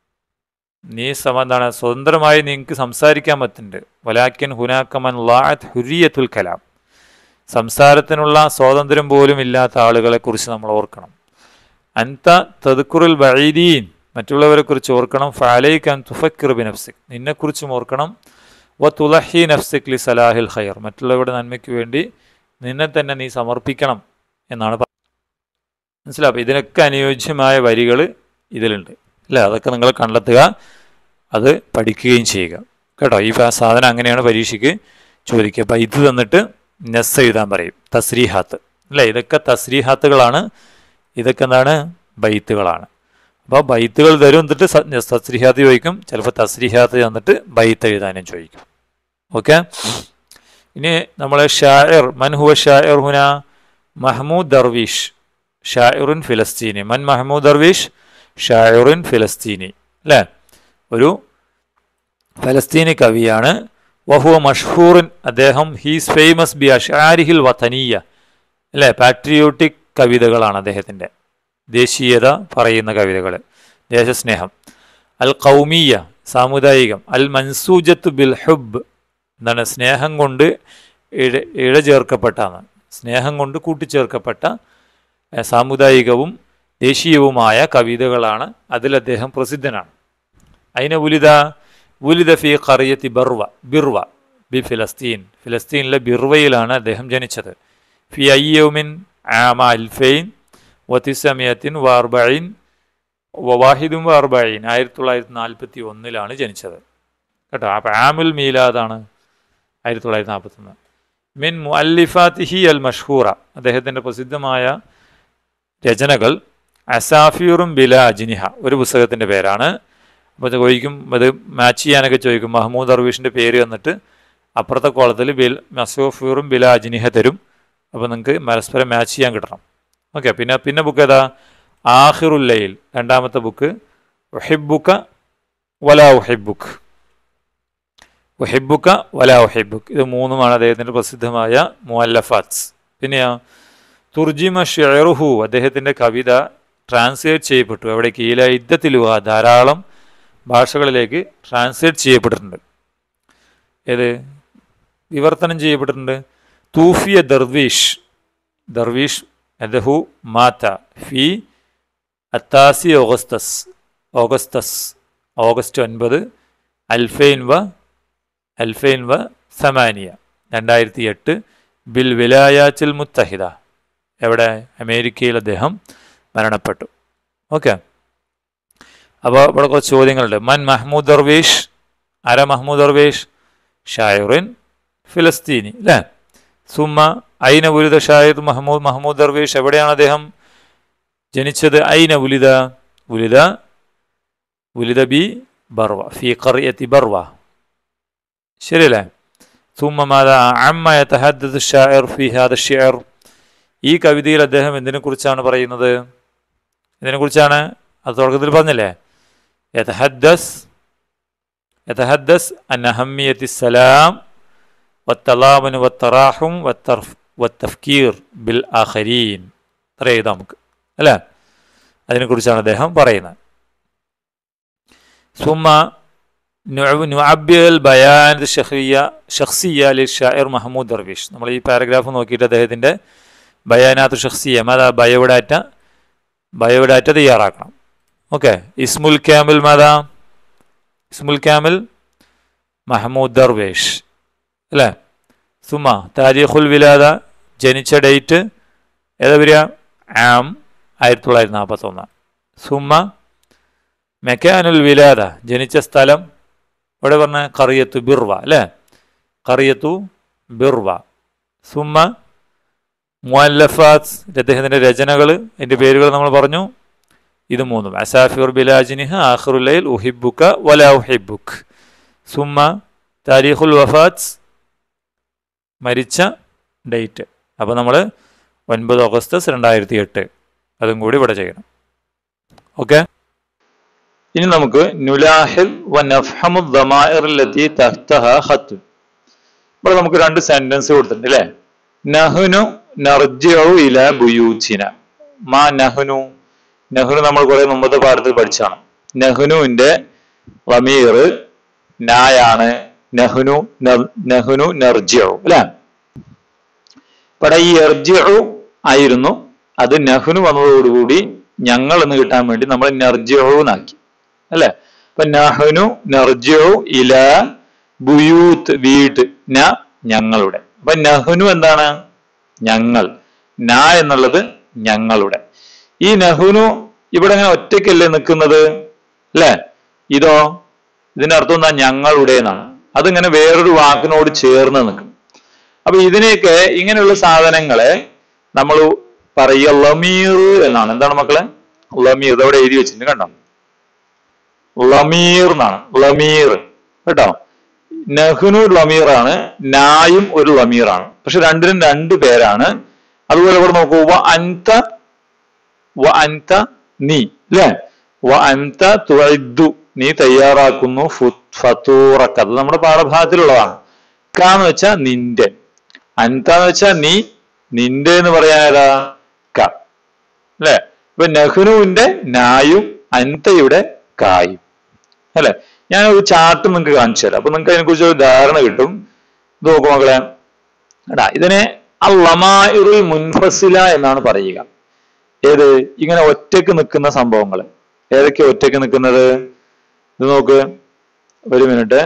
നീ എന്താണ് സ്വതന്ത്രമായി നിങ്ങൾക്ക് സംസാരിക്കാൻ പറ്റുന്നുണ്ട്. വലാക്കിൻ ഹുനാക്കമൻ ലാഅത് ഹുരിയത്തുൽ കലാം, സംസാരത്തിനുള്ള സ്വാതന്ത്ര്യം പോലും ഇല്ലാത്ത ആളുകളെക്കുറിച്ച് നമ്മൾ ഓർക്കണം. അൻത തദ്കുറുൽ ബഈദീൻ, മറ്റുള്ളവരെ കുറിച്ച് ഓർക്കണം. ഫഅലൈക അൻ തുഫക്കിർ ബിനഫ്സിക്, നിന്നെക്കുറിച്ചും ഓർക്കണം. വതുലഹി നഫ്സിക് ലി സലാഹിൽ ഖൈർ, മറ്റുള്ളവരുടെ നന്മയ്ക്ക് വേണ്ടി നിന്നെ തന്നെ നീ സമർപ്പിക്കണം എന്നാണ് പറയുന്നത്. മനസ്സിലാവും? ഇതിനൊക്കെ അനുയോജ്യമായ വരികൾ ഇതിലുണ്ട് അല്ലേ? അതൊക്കെ നിങ്ങൾ കണ്ടെത്തുക, അത് പഠിക്കുകയും ചെയ്യുക കേട്ടോ. ഈ സാധനം അങ്ങനെയാണ് പരീക്ഷയ്ക്ക് ചോദിക്കുക. അപ്പം ഇത് തന്നിട്ട് നെസ് എഴുതാൻ പറയും, തസ്രീഹാത്ത് അല്ലേ? ഇതൊക്കെ തസ്രീഹാത്തുകളാണ്, ഇതൊക്കെ എന്താണ്? ബൈത്തുകളാണ്. അപ്പോൾ ബൈത്തുകൾ തരും, എന്നിട്ട് തസ്രീഹാത്ത് ചോദിക്കും. ചിലപ്പോൾ തസ്രീഹാത്ത് തന്നിട്ട് ബൈത്ത് എഴുതാനും ചോദിക്കും. ഓക്കെ. ഇനി നമ്മളെ ഷാഇർ, മൻ ഹുവ ഷാഇർ ഹുന? മഹ്മൂദ് ദർവീഷ്, ഷാഇറുൻ ഫിലസ്തീനി. മൻ മഹ്മൂദ് ദർവീഷ്? ഷാഇറുൻ ഫിലസ്തീനി അല്ലേ? ഒരു ഫലസ്തീനി കവിയാണ്. വഹുവ മഷ്ഹൂറിൻ, അദ്ദേഹം ഹീസ് ഫേമസ് ബി അഷ്ആരിഹിൽ വതനിയ അല്ലേ? പാട്രിയോട്ടിക് കവിതകളാണ് അദ്ദേഹത്തിൻ്റെ, ദേശീയത പറയുന്ന കവിതകൾ, ദേശസ്നേഹം. അൽ ഖൗമിയ, സാമുദായികം. അൽ മൻസൂജത്ത് ബിൽ ഹുബ്, എന്താണ്? സ്നേഹം കൊണ്ട് ഇഴചേർക്കപ്പെട്ടാണ്, സ്നേഹം കൊണ്ട് കൂട്ടിച്ചേർക്കപ്പെട്ട സാമുദായികവും ദേശീയവുമായ കവിതകളാണ്. അതിൽ അദ്ദേഹം പ്രസിദ്ധനാണ്. അയിന വുലിദ ഫി ഖറിയത്തി ബിർവ ബി ഫിലസ്തീൻ, ഫിലസ്തീനിലെ ബിർവയിലാണ് അദ്ദേഹം ജനിച്ചത്. ഫി അയ്യൗമിൻ ആമ അൽഫൈൻ വതിസമിയത്തിൻ വാർബഈൻ വവാഹിദും വാർബഈൻ, 1941 ജനിച്ചത് കേട്ടോ. അപ്പോൾ ആമുൽ മീലാദാണ് 1941. മിൻ മുഅല്ലിഫാത്തിഹി അൽ മഷ്ഹൂറ, അദ്ദേഹത്തിൻ്റെ പ്രസിദ്ധമായ രചനകൾ അസാഫീറും ബിലാ അജ്നിഹ, ഒരു പുസ്തകത്തിൻ്റെ പേരാണ്. അപ്പോൾ ചോദിക്കും, അത് മാച്ച് ചെയ്യാനൊക്കെ ചോദിക്കും. മഹ്മൂദ് ദർവീഷിൻ്റെ പേര് വന്നിട്ട് അപ്പുറത്തെ കോളത്തിൽ അസാഫീറും ബിലാ അജ്നിഹ തരും. അപ്പോൾ നിങ്ങൾക്ക് പരസ്പരം മാച്ച് ചെയ്യാൻ കിട്ടണം. ഓക്കെ. പിന്നെ ബുക്ക് ഏതാ? ആഖിറുൽ ലൈൽ, രണ്ടാമത്തെ ബുക്ക്. ഉഹിബ്ബുക വലാ ഉഹിബ്ബുക്, ഉഹിബ്ബുക വലാ ഉഹിബ്ബുക്, ഇത് 3 അദ്ദേഹത്തിൻ്റെ പ്രസിദ്ധമായ മുഅല്ലഫാത്ത്. പിന്നെയോ തുർജിമ ഷിഅറുഹു, അദ്ദേഹത്തിൻ്റെ കവിത ട്രാൻസ്ലേറ്റ് ചെയ്യപ്പെട്ടു. എവിടേക്ക്? ഇലാ ഇദ്ദത്തിലുഹ, ധാരാളം ഭാഷകളിലേക്ക് ട്രാൻസ്ലേറ്റ് ചെയ്യപ്പെട്ടിട്ടുണ്ട്. ഏത്? വിവർത്തനം ചെയ്യപ്പെട്ടിട്ടുണ്ട്. തൂഫിയ ദർവീഷ് അദഹു മാത ഫി അത്താസി ഓഗസ്റ്റ് 9 2008 ബിൽ വിലായാത്തിൽ മുത്തഹിദ, എവിടെ? അമേരിക്കയിൽ അദ്ദേഹം മരണപ്പെട്ടു. ഓക്കെ. അപ്പോൾ ഇവിടെ കുറച്ച് ചോദ്യങ്ങളുണ്ട്. മൻ മഹ്മൂദ് ദർവീഷ്, ആരാ മഹ്മൂദ് ദർവീഷ്? ഷായിറുൻ ഫിലസ്തീനി അല്ലേ? സുമ്മ ഐന വുലിദ ഷായിർ മഹ്മൂദ് ദർവീഷ്, എവിടെയാണ് അദ്ദേഹം ജനിച്ചത്? ഐന വുലിദ ബി ബർവ ഫി ഖറിയത്തി ബർവ, ശരിയല്ലേ? സുമ്മ മാദാ അമ്മ യതഹദ്ദസു ഷായിർ ഫി ഹാദ ഷിഅർ, ഈ കവിതയിൽ അദ്ദേഹം എന്തിനെക്കുറിച്ചാണ് പറയുന്നത്? ഇതിനെക്കുറിച്ചാണ്. അത് തുടക്കത്തിൽ പറഞ്ഞില്ലേ? യതഹദ്ദസ് അൻ അഹമ്മിയത്തി സലാം വത്തലാമൻ വത്തറാഹും വത്തഫ്കീർ ബിൽ ആഖരീൻ, അത്ര എഴുതാം നമുക്ക് അല്ലേ? അതിനെക്കുറിച്ചാണ് അദ്ദേഹം പറയുന്നത്. ثم نعبر البيان الشخصية للشاعر محمود درويش. നമ്മൾ ഈ പാരഗ്രാഫ് നോക്കിയിട്ട് അദ്ദേഹത്തിൻ്റെ ബയാനാത്ത് ഷഖ്സിയ മാതാ ബയോഡാറ്റ തയ്യാറാക്കണം. ഓക്കെ. ഇസ്മുൽ കാമിൽ മാതാ ഇസ്മുൽ കാമിൽ മഹമ്മൂദ് ദർവേഷ് അല്ലേ. സുമ താരീഖുൽ വിലാദ ജനിച്ച ഡേറ്റ് ഏതാ വരിക? ആം 1941. സുമ മെക്കാനുൽ വിലാദ ജനിച്ച സ്ഥലം ഇവിടെ പറഞ്ഞ ഖറിയത്തു ബിർവ അല്ലേ. ഖറിയത്തു ബിർവ. സുമ മുഅല്ലഫാത്ത് അദ്ദേഹത്തിൻ്റെ രചനകൾ അതിൻ്റെ പേരുകൾ നമ്മൾ പറഞ്ഞു. ഇത് മൂന്നും അസാഫിർ ബിലാജിനിഹ ആഖിറുൽ ലൈൽ ഉഹിബ്ബുക വലാ ഉഹിബ്ബുക്. സുമ താരീഖുൽ വഫാത്ത് മരിച്ച ഡേറ്റ്. അപ്പോൾ നമ്മൾ 9 ഓഗസ്റ്റ് 2008 അതും കൂടി ഇവിടെ ചെയ്യണം. ഓക്കെ. ഇനി നമുക്ക് നുലാഹിൽ വ നഫ്ഹമു ദമാഇർ ലത്തി തഹ്തഹ ഖത്ത്. ഇവിടെ നമുക്ക് 2 സെന്റൻസ് കൊടുത്തിട്ടുണ്ട് അല്ലേ. നഹ്നു നർജിഉ ഇലാ ബുയൂതിന. മാ നഹ്നു നമ്മൾ കുറെ മുമ്പത്തെ പാഠത്തിൽ പഠിച്ചാണ്. നഹ്നുവിന്റെ ളമീർ നായാണ്. നഹ്നു നർജിഉ അല്ലേ. ഇവിടെ ഈ ഇർജിഉ ആയിരുന്നു, അത് നഹ്നു വന്നതോടുകൂടി ഞങ്ങൾ എന്ന് കിട്ടാൻ വേണ്ടി നമ്മൾ നർജിഉ എന്നാക്കി അല്ലെ. അപ്പൊ നഹ്നു നർജിഉ ഇലാ ബുയൂത്ത് വീട്, ഞങ്ങളുടെ. അപ്പൊ നഹ്നു എന്താണ്? ഞങ്ങൾ. എന്നുള്ളത് ഞങ്ങളുടെ. ഈ നഹ്നു ഇവിടെ ഇങ്ങനെ ഒറ്റയ്ക്കല്ലേ നിൽക്കുന്നത് അല്ലെ. ഇതോ ഇതിന്റെ അർത്ഥം എന്താ? ഞങ്ങളുടെ എന്നാണ്. അതിങ്ങനെ വേറൊരു വാക്കിനോട് ചേർന്ന് നിൽക്കും. അപ്പൊ ഇതിനെയൊക്കെ ഇങ്ങനെയുള്ള സാധനങ്ങളെ നമ്മൾ പറയുക ലമീർ എന്നാണ്. എന്താണ് മക്കളെ? ലമീർ. ഇതവിടെ എഴുതി വെച്ചിട്ടുണ്ട് കണ്ടോ, ലമീർ എന്നാണ്. ലമീർ കേട്ടോ. നഹ്നു ലമീറാണ്, നായും ഒരു ലമീറാണ്. പക്ഷെ രണ്ടിനും 2 പേരാണ്. അതുപോലെ ഇവിടെ നോക്കൂ, വ അൻത നീ അല്ലെ. വ അൻത തുഇദ്ദു നീ തയ്യാറാക്കുന്നു ഫതൂറക. അത് നമ്മുടെ പാഠഭാഗത്തിലുള്ളതാണ്. ക എന്ന് വെച്ചാൽ നിന്റെ, അൻത എന്ന് വെച്ചാൽ നീ, നിന്റെ എന്ന് പറയാനാ ക അല്ലെ. ഇപ്പൊ നഹ്നുവിന്റെ നായും അൻതയുടെ കായും അല്ലെ. ഞാൻ ഒരു ചാർട്ട് നിങ്ങൾക്ക് കാണിച്ചു തരാം. അപ്പൊ നിങ്ങൾക്ക് അതിനെക്കുറിച്ച് ഒരു ധാരണ കിട്ടും. ഇത് നോക്കൂ മക്കളെ. എടാ ഇതിനെ അൽ-ലമാഇറുൽ മുൻഫസില എന്നാണ് പറയുക. ഏത്? ഇങ്ങനെ ഒറ്റയ്ക്ക് നിൽക്കുന്ന സംഭവങ്ങൾ. ഏതൊക്കെ ഒറ്റയ്ക്ക് നിൽക്കുന്നത്? ഇത് നോക്ക്, ഒരു മിനിറ്റ്.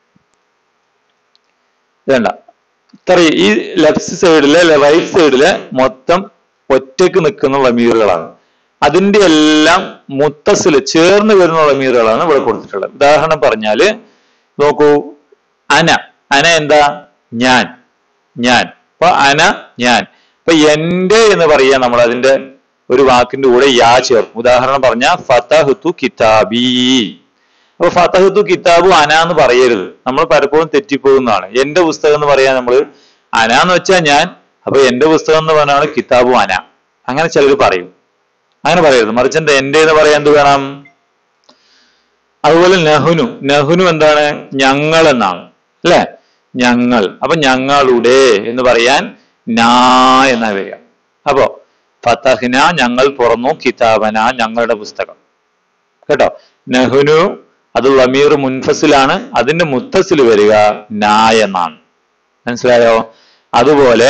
വേണ്ട, ഇത്രയും ഈ ലെഫ്റ്റ് സൈഡിലെ റൈറ്റ് സൈഡിലെ മൊത്തം ഒറ്റയ്ക്ക് നിൽക്കുന്ന ലമീറുകളാണ്. അതിന്റെ എല്ലാം മുത്തസില് ചേർന്ന് വരുന്ന ലമീറുകളാണ് ഇവിടെ കൊടുത്തിട്ടുള്ളത്. ഉദാഹരണം പറഞ്ഞാല് നോക്കൂ, അന എന്താ? ഞാൻ. അപ്പൊ അന ഞാൻ. അപ്പൊ എന്റെ എന്ന് പറയാ നമ്മൾ അതിന്റെ ഒരു വാക്കിന്റെ കൂടെ യാ ചേർക്കും. ഉദാഹരണം പറഞ്ഞ ഫതഹ്തു കിതാബി. അപ്പൊ ഫതഹ്തു കിതാബു അന എന്ന് പറയരുത്. നമ്മൾ പലപ്പോഴും തെറ്റിപ്പോകുന്നതാണ്. എന്റെ പുസ്തകം എന്ന് പറയാൻ നമ്മൾ അന എന്ന് വെച്ചാൽ ഞാൻ. അപ്പൊ എന്റെ പുസ്തകം എന്ന് പറഞ്ഞാൽ കിതാബു അന. അങ്ങനെ ചിലർ പറയും. അങ്ങനെ പറയരുത്. മറിച്ച് എന്റെ എന്ന് പറയാൻ എന്ത് വേണം? അതുപോലെ നഹ്നു എന്താണ്? ഞങ്ങൾ എന്നാണ് അല്ലെ. ഞങ്ങൾ. അപ്പൊ ഞങ്ങളുടെ എന്ന് പറയാൻ നാ എന്നാ വരിക. അപ്പോ ഫതഹ്ന ഞങ്ങൾ തുറന്നു, കിതാബന ഞങ്ങളുടെ പുസ്തകം കേട്ടോ. നഹ്നു അത് ലമീർ മുൻഫസിലാണ്, അതിന്റെ മുത്തസിൽ വരിക നാ എന്നാണ്. മനസ്സിലായോ? അതുപോലെ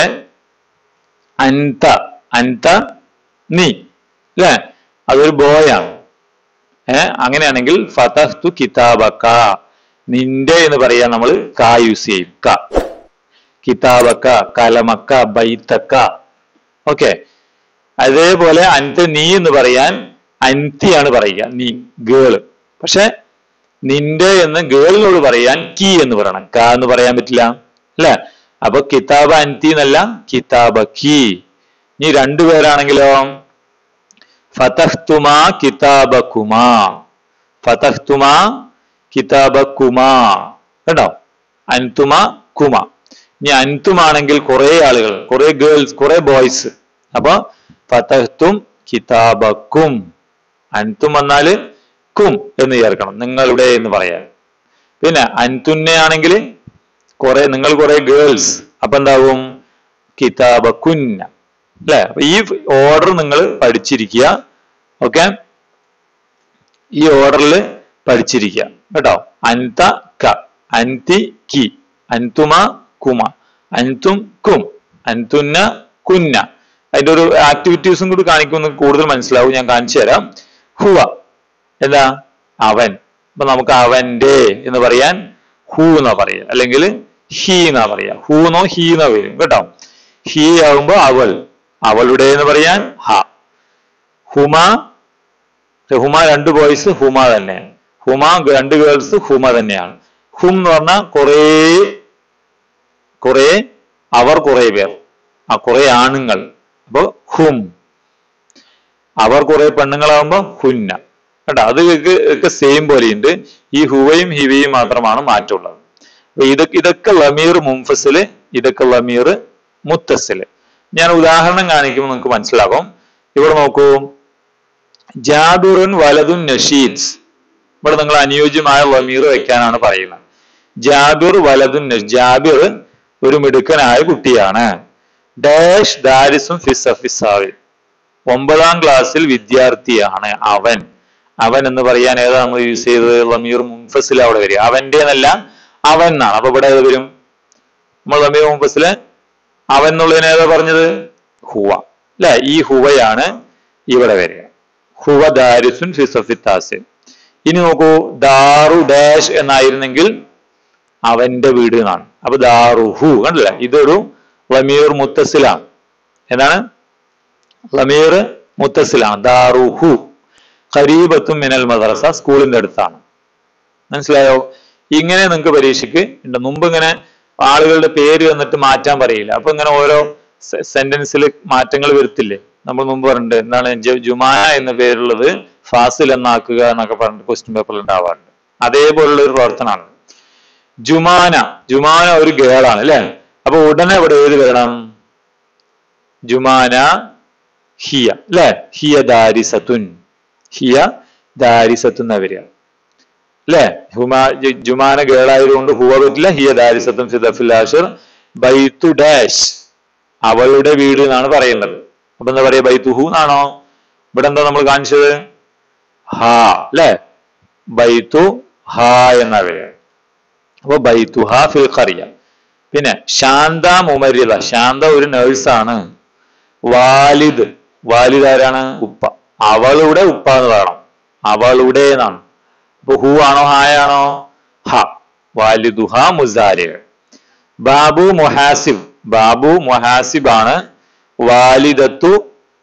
അൻത നീ അല്ലെ, അതൊരു ബോയാണ്. അങ്ങനെയാണെങ്കിൽ ഫതഹ്തു കിതാബക നിന്റെ എന്ന് പറയാൻ നമ്മൾ ക യൂസ് ചെയ്യും. ക. കിതാബക്ക, കലമക്ക, ബൈത്തക്ക. ഓക്കെ. അതേപോലെ അൻത നീ എന്ന് പറയാൻ അൻതിയാണ് പറയുക, നീ ഗേള്. പക്ഷെ നിന്റെ എന്ന് ഗേളിനോട് പറയാൻ കി എന്ന് പറയണം. ക എന്ന് പറയാൻ പറ്റില്ല അല്ലെ. അപ്പൊ കിതാബ അൻതി എന്നല്ല, കിതാബ കി. ഇനി 2 പേരാണെങ്കിലോ ഫതഹ്തുമാ കിതാബകുമാ. ഫതഹ്തുമാ കിതാബകുമാ കേട്ടോ. അൻതുമ കുമ. ഇനി അൻതുമാണെങ്കിൽ കുറെ ആളുകൾ, കുറെ ഗേൾസ്, കുറെ ബോയ്സ്. അപ്പൊ ഫതഹ്തും കിതാബക്കും. അൻതും വന്നാല് കും എന്ന് ചേർക്കണം, നിങ്ങളുടെ എന്ന് പറയാൻ. പിന്നെ അൻതുന്നെ ആണെങ്കിൽ നിങ്ങൾ കുറെ ഗേൾസ്. അപ്പൊ എന്താവും? കിതാബക്കുന്ന അല്ലെ. അപ്പൊ ഈ ഓർഡർ നിങ്ങൾ പഠിച്ചിരിക്കുക. ഓക്കെ. ഈ ഓർഡറിൽ പഠിച്ചിരിക്കുക കേട്ടോ. അൻത ക, അൻതി കി, അൻതുമ കുമ, അൻതും കും, അൻതുന്ന കുന്ന. അതിന്റെ ഒരു ആക്ടിവിറ്റീസും കൂടി കാണിക്കുമെന്ന് കൂടുതൽ മനസ്സിലാവും. ഞാൻ കാണിച്ചു തരാം. ഹുവ എന്താ? അവൻ. അപ്പൊ നമുക്ക് അവന്റെ എന്ന് പറയാൻ ഹു എന്നാ പറയാ, അല്ലെങ്കിൽ ഹി എന്നാ പറയാ. ഹൂന്നോ ഹീന്നോ വരും കേട്ടോ. ഹി ആവുമ്പോ അവൾ, അവളുടെ എന്ന് പറയാൻ ഹ. ഹുമ, ഹുമ 2 ബോയ്സ് ഹുമ തന്നെയാണ്. ഹുമ 2 ഗേൾസ് ഹുമ തന്നെയാണ്. ഹും എന്ന് പറഞ്ഞാൽ കുറെ അവർ, കുറെ പേർ, കുറെ ആണുങ്ങൾ. അപ്പൊ ഹും. അവർ കുറെ പെണ്ണുങ്ങളാകുമ്പോ ഹുന്ന കേട്ടോ. അത് ഒക്കെ സെയിം പോലെയുണ്ട്. ഈ ഹുവയും ഹിവയും മാത്രമാണ് മാറ്റമുള്ളത്. അപ്പൊ ഇതൊക്കെ ലമീർ മുൻഫസില്, ഇതൊക്കെ ലമീർ മുത്തസില്. ഞാൻ ഉദാഹരണം കാണിക്കുമ്പോൾ നിങ്ങൾക്ക് മനസ്സിലാകും. ഇവിടെ നോക്കൂ, ജാബിറുൻ വലതുൻ നഷീദ്. ഇവിടെ നിങ്ങൾ അനുയോജ്യമായ ലമീർ വെക്കാനാണ് പറയുന്നത്. ജാബിർ വലതുൻ, ജാബിർ ഒരു മിടുക്കനായ കുട്ടിയാണ്. ഡാഷ് ദാരിസും ഫിസഫിസാവിൽ, 9ാം ക്ലാസ്സിൽ വിദ്യാർത്ഥിയാണ് അവൻ. അവൻ എന്ന് പറയാൻ ഏതാ നമ്മൾ യൂസ് ചെയ്തത്? ലമീർ മുൻഫസിൽ അവിടെ വരിക. അവന്റെ എന്നല്ല, അവൻ എന്നാണ്. അപ്പൊ ഇവിടെ ഏത് വരും? നമ്മൾ ലമീർ മുൻഫസില് അവൻ എന്നുള്ളതിന് ഏതാ പറഞ്ഞത്? ഹുവ അല്ലെ? ഈ ഹുവയാണ് ഇവിടെ വരിക. ഹുവ ദാരിസുൻ ഫിസഫിത്താസ്. ഇനി നോക്കൂ, ദാറു ഡാഷ് എന്നായിരുന്നെങ്കിൽ അവന്റെ വീട് എന്നാണ്. അപ്പൊ ദാറുഹു കണ്ടില്ല, ഇതൊരു ലമീർ മുത്തസിലാണ്. എന്താണ്? ലമീർ മുത്തസിലാണ്. ദാറുഹു ഖരീബത്തും മിനൽ മദ്രസ, സ്കൂളിന്റെ അടുത്താണ്. മനസ്സിലായോ? ഇങ്ങനെ നിങ്ങൾക്ക് പരീക്ഷയ്ക്ക് ഉണ്ട്. മുമ്പ് ഇങ്ങനെ ആളുകളുടെ പേര് വന്നിട്ട് മാറ്റാൻ പറയില്ല. അപ്പൊ ഇങ്ങനെ ഓരോ സെന്റൻസിൽ മാറ്റങ്ങൾ വരുത്തില്ലേ? നമ്മൾ മുമ്പ് പറഞ്ഞിട്ട് എന്താണ്, ജുമാന എന്ന പേരുള്ളത് ഫാസിൽ എന്നാക്കുക എന്നൊക്കെ പറഞ്ഞിട്ട് ക്വസ്റ്റ്യൻ പേപ്പറിൽ ഉണ്ടാവാറുണ്ട്. അതേപോലുള്ള ഒരു പ്രവർത്തനമാണ് ജുമാന. ജുമാന ഒരു ഗേളാണ് അല്ലെ? അപ്പൊ ഉടനെ ഇവിടെ ഏത് വരണം? ജുമാന ഹിയ അല്ലെ? ഹിയ ദാരിസത്തുൻ, ഹിയ ദാരിസത്തുൻ എന്നാ വരിക അല്ലെ? ജുമാന ഗേളായതുകൊണ്ട് ഹുവ പറ്റില്ല. ഹിയ ദാരിസത്തുൻ ഫിദഫിൽ ആഷിർ ബൈത്തു ഡാഷ്, അവളുടെ വീട് എന്നാണ് പറയുന്നത്. അപ്പൊ എന്താ പറയാ? ബൈത്തുഹു എന്നാണോ? ഇവിടെ എന്താ നമ്മൾ കാണിച്ചത്? ഹാ അല്ലെ? ബൈത്തു ഹാ എന്നാ വരിക. അപ്പൊ ബൈത്തുഹ ഫിൽ ഖറിയ. പിന്നെ ശാന്ത മുമരിദ, ശാന്ത ഒരു നേഴ്സാണ്. വാലിദ്, വാലിദ് ആരാണ്? ഉപ്പ. അവളുടെ ഉപ്പ എന്ന് പറയണം, അവളുടെ എന്നാണ്. അപ്പൊ ഹു ആണോ ഹായാണോ? ഹ. വാലിദുഹ മുസാരി. ബാബു മുഹാസിബ്, ബാബു മുഹാസിബ് ആണ്. വാലിദത്തു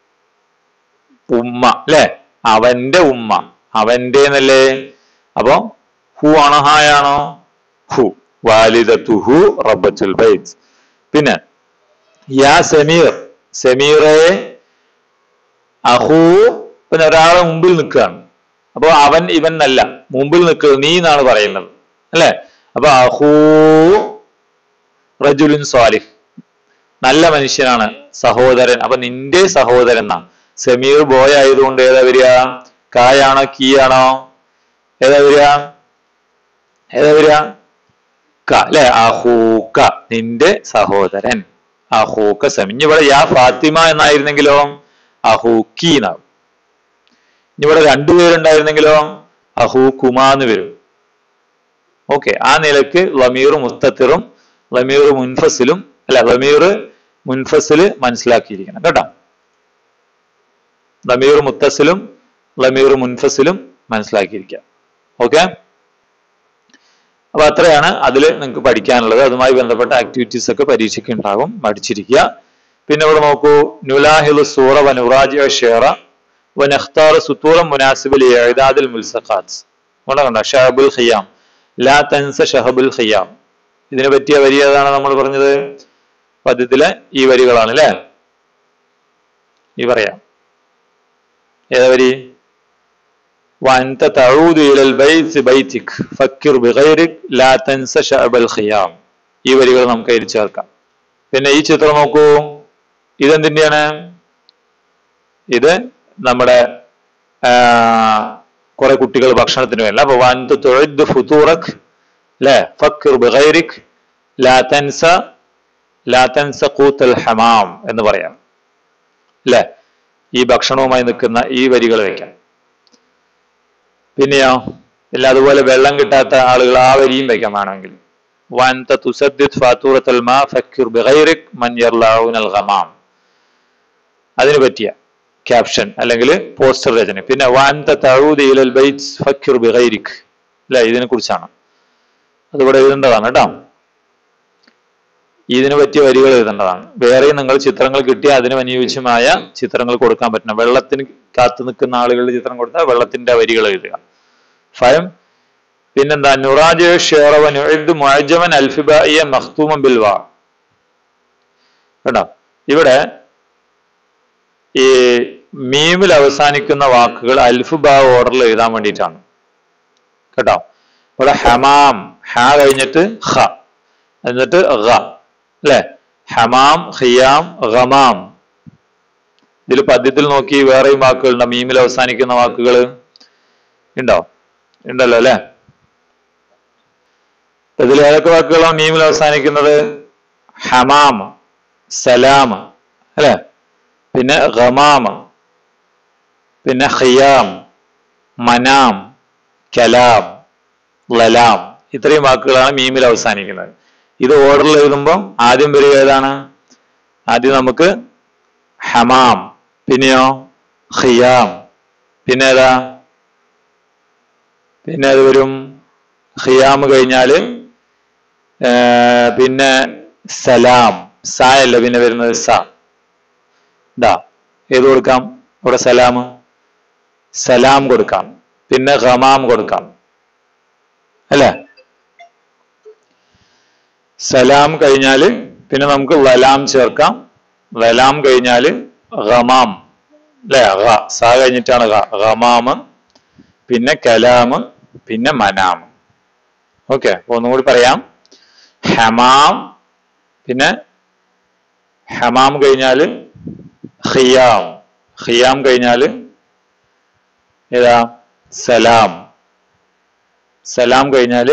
ഉമ്മ അല്ലെ? അവന്റെ ഉമ്മ, അവന്റെ എന്നല്ലേ? അപ്പൊ ഹു ആണോ ഹായാണോ? ഹു. വാലിദത്തുഹു റബ്ബത്തുൽ ബൈത്ത്. പിന്നെ യാ സമീർ, സമീറെ അഹു. പിന്നെ ഒരാളെ മുമ്പിൽ നിൽക്കുകയാണ്. അപ്പൊ അവൻ ഇവൻ എന്നല്ല, മുമ്പിൽ നിൽക്കുക നീ എന്നാണ് പറയുന്നത് അല്ലെ? അപ്പൊ അഹു റജുലുൻ സാലിഹ്, നല്ല മനുഷ്യനാണ്, സഹോദരൻ. അപ്പൊ നിന്റെ സഹോദരൻ എന്നാ. സമീർ ബോയ് ആയതുകൊണ്ട് ഏതാ വരിക? കായാണോ കീ ആണോ? ഏതാ വരിക? ഏതാ വരിക? ക അല്ലെ? അഹൂക്ക, നിന്റെ സഹോദരൻ. അഹൂക്ക സമീ. ഇവിടെ യാ ഫാത്തിമ എന്നായിരുന്നെങ്കിലോ അഹൂക്കി എന്നാവും. ഇനി ഇവിടെ 2 പേരുണ്ടായിരുന്നെങ്കിലോ അഹൂക്കുമാന്ന് വരും. ഓക്കെ, ആ നിലക്ക് ലമീർ മുസ്തത്തിറും ലമീർ മുൻഫസിലും അല്ല, ലമീർ മുൻഫസില് മനസ്സിലാക്കിയിരിക്കണം കേട്ടോ. ലമീർ മുത്തസിലും ലമീർ മുൻഫസിലും മനസ്സിലാക്കിയിരിക്കുക. ഓക്കെ, അപ്പൊ അത്രയാണ് അതിൽ നിങ്ങൾക്ക് പഠിക്കാനുള്ളത്. അതുമായി ബന്ധപ്പെട്ട ആക്ടിവിറ്റീസ് ഒക്കെ പരീക്ഷയ്ക്ക് ഉണ്ടാകും, പഠിച്ചിരിക്കുക. പിന്നെ ഇവിടെ നോക്കൂ, നുലാഹിലു സൂറ വനുറാജിഅ ഷേറ വനഖ്താർ സുത്തൂറ മുനാസിബിൽ ഇഅദാദിൽ മുൽസഖാത്ത്. ഇവിടെ കണ്ട ഷഹബുൽ ഖിയാം, ലാ തൻസ ഷഹബുൽ ഖിയാം. ഇതിനെ പറ്റിയ വരി ഏതാണ് നമ്മൾ പറഞ്ഞത്? പദ്യത്തിലെ ഈ വരികളാണ് അല്ലെ? ഈ പറയാം ഏതാ വരി? വഅൻത തഊദു ഇലൽ ബൈത്ത് ബൈതിക് ഫക്കിർ ബിഗൈരിക് ലാ തൻസ ശഅബൽ ഖിയാം. ഈ വരികൾ നമുക്ക് എഴുതി ചേർക്കാം. പിന്നെ ഈ ചിത്രം നോക്കൂ, ഇതെന്തിന്റെയാണ്? ഇത് നമ്മുടെ കുറെ കുട്ടികൾ ഭക്ഷണത്തിന് വേണ്ട. അപ്പൊ വഅൻത തുഇദ്ദു ഫുതൂറക് ലാ ഫക്കിർ ബിഗൈരിക് ലാ തൻസ ഖൂതൽ ഹമാം എന്ന് പറയാം അല്ലെ? ഈ ഭക്ഷണവുമായി നിൽക്കുന്ന ഈ വരികൾ വയ്ക്കാം. പിന്നെയോ ഇല്ല അതുപോലെ വെള്ളം കിട്ടാത്ത ആളുകൾ ആ വരിയും വയ്ക്കാൻ വേണമെങ്കിൽ വഅൻത തുസദ്ദിദ് ഫാത്തൂറത്തുൽ മാ ഫക്കിർ ബിഗൈരിക് മൻ യർലഊനൽ ഗമാം, അതിന് പറ്റിയ ക്യാപ്ഷൻ അല്ലെങ്കിൽ പോസ്റ്റർ രചന. പിന്നെ വഅൻത തഊദു ഇലൽ ബൈത്ത് ഫക്കിർ ബിഗൈരിക്, അല്ലെ, ഇതിനെ കുറിച്ചാണ് അതിവിടെ എഴുതേണ്ടതാണ് കേട്ടോ. ഇതിന് പറ്റിയ വരികൾ എഴുതേണ്ടതാണ്. വേറെയും നിങ്ങൾ ചിത്രങ്ങൾ കിട്ടിയാൽ അതിന് അനുയോജ്യമായ ചിത്രങ്ങൾ കൊടുക്കാൻ പറ്റണം. വെള്ളത്തിന് കാത്തു നിൽക്കുന്ന ആളുകളുടെ ചിത്രം കൊടുത്താൽ വെള്ളത്തിന്റെ വരികൾ എഴുതുക. ഫയം പിന്നെന്താ നുറാജ് ഷേറവൻ മുഅജ്ജമൻ അൽഫിബായിയ മഖ്തൂമൻ ബിൽ വാ. കേട്ടോ, ഇവിടെ ഈ മീമിൽ അവസാനിക്കുന്ന വാക്കുകൾ അൽഫുബാ ഓർഡറിൽ എഴുതാൻ വേണ്ടിയിട്ടാണ് കേട്ടോ. ഇവിടെ ഹമാം, ഹ കഴിഞ്ഞിട്ട് ഖ എന്നിട്ട് ഖ, അല്ലെ, ഹമാം, ഖിയാം, ഗമാം. ഇതിൽ പദ്യത്തിൽ നോക്കി വേറെയും വാക്കുകളുണ്ടോ? മീമിൽ അവസാനിക്കുന്ന വാക്കുകൾ ഉണ്ടോ? ഉണ്ടല്ലോ അല്ലെ. ഇതിൽ ഏതൊക്കെ വാക്കുകളാണ് മീമിൽ അവസാനിക്കുന്നത്? ഹമാം, സലാം, അല്ലെ, പിന്നെ ഗമാം, പിന്നെ ഖിയാം, മനാം, കലാം, ലലാം. ഇത്രയും വാക്കുകളാണ് മീമിൽ അവസാനിക്കുന്നത്. ഇത് ഓർഡറിൽ എഴുതുമ്പോൾ ആദ്യം വരിക ഏതാണ്? ആദ്യം നമുക്ക് ഹമാം, പിന്നെയോ ഖിയാം, പിന്നെ ഏതാ? പിന്നെ അത് വരും ഖിയാം കഴിഞ്ഞാല് പിന്നെ സലാം, സായല്ല പിന്നെ വരുന്നത് സ. ഇതാ ഏത് കൊടുക്കാം? ഇവിടെ സലാം, സലാം കൊടുക്കാം, പിന്നെ ഗമാം കൊടുക്കാം, അല്ലെ. സലാം കഴിഞ്ഞാല് പിന്നെ നമുക്ക് ലലാം ചേർക്കാം. ലലാം കഴിഞ്ഞാല് ഗമാം, അല്ലെ, സ കഴിഞ്ഞിട്ടാണ് ഗമാം, പിന്നെ കലാം, പിന്നെ മനാം. ഓക്കെ, ഒന്നും കൂടി പറയാം. ഹമാം, പിന്നെ ഹമാം കഴിഞ്ഞാല് ഖിയാം, ഖിയാം കഴിഞ്ഞാല് ഏതാ? സലാം, സലാം കഴിഞ്ഞാല്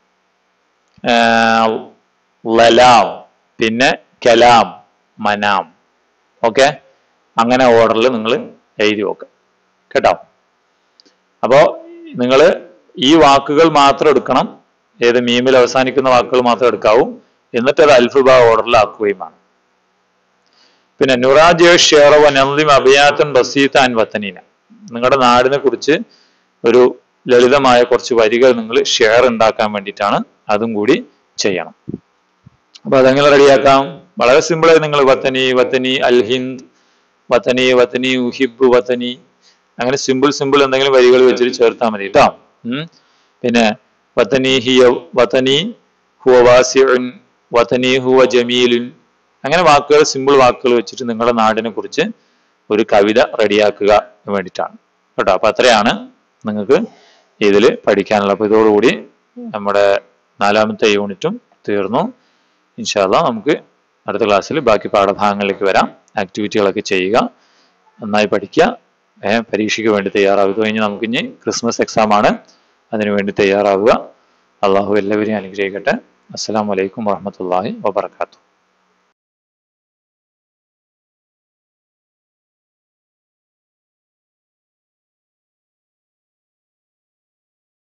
ലലാം, പിന്നെ കലാം, മനാം. ഓക്കെ, അങ്ങനെ ഓർഡറിൽ നിങ്ങൾ എഴുതി വെക്കുക കേട്ടോ. അപ്പോ നിങ്ങൾ ഈ വാക്കുകൾ മാത്രം എടുക്കണം, ഏത് മീമിൽ അവസാനിക്കുന്ന വാക്കുകൾ മാത്രം എടുക്കാവൂ. എന്നിട്ട് അത് അൽഫുബ ഓർഡറിലാക്കുകയും വേണം. പിന്നെ നുറാജ് ഷേറവ നന്ദിം അബിയാത്തൻ ബസീത്ത അൻ വത്തനീന, നിങ്ങളുടെ നാടിനെ കുറിച്ച് ഒരു ലളിതമായ കുറച്ച് വരികൾ നിങ്ങൾ ഷെയർ ഉണ്ടാക്കാൻ വേണ്ടിയിട്ടാണ്. അതും കൂടി ചെയ്യണം. അപ്പൊ അതെങ്ങനെ റെഡിയാക്കാം? വളരെ സിമ്പിളായി നിങ്ങൾ വത്തനി, വത്തനി അൽ ഹിന്ദ്, വത്തനി, വത്തനി ഉഹിബ് വത്തനി, അങ്ങനെ സിമ്പിൾ എന്തെങ്കിലും വരികൾ വെച്ചിട്ട് ചേർത്താൽ മതി കേട്ടോ. പിന്നെ വത്തനി ഹിയ വത്തനി ഹുവ വാസിഉൻ, വത്തനി ഹുവ ജമീലുൻ, അങ്ങനെ വാക്കുകൾ, സിമ്പിൾ വാക്കുകൾ വെച്ചിട്ട് നിങ്ങളുടെ നാടിനെ കുറിച്ച് ഒരു കവിത റെഡിയാക്കുക വേണ്ടിയിട്ടാണ് കേട്ടോ. അപ്പൊ അത്രയാണ് നിങ്ങൾക്ക് ഇതിൽ പഠിക്കാനുള്ളത്. അപ്പൊ ഇതോടുകൂടി നമ്മുടെ 4ാമത്തെ യൂണിറ്റും തീർന്നു. ഇൻഷാ അല്ലാഹ് നമുക്ക് അടുത്ത ക്ലാസ്സിൽ ബാക്കി പാഠഭാഗങ്ങളിലേക്ക് വരാം. ആക്ടിവിറ്റികളൊക്കെ ചെയ്യുക, നന്നായി പഠിക്കുക, പരീക്ഷയ്ക്ക് വേണ്ടി തയ്യാറാവുക. കഴിഞ്ഞ് നമുക്കിനി ക്രിസ്മസ് എക്സാം ആണ്, അതിനുവേണ്ടി തയ്യാറാവുക. അള്ളാഹു എല്ലാവരെയും അനുഗ്രഹിക്കട്ടെ. അസ്സലാമു അലൈക്കും വറഹ്മത്തുള്ളാഹി വബറകാതുഹു.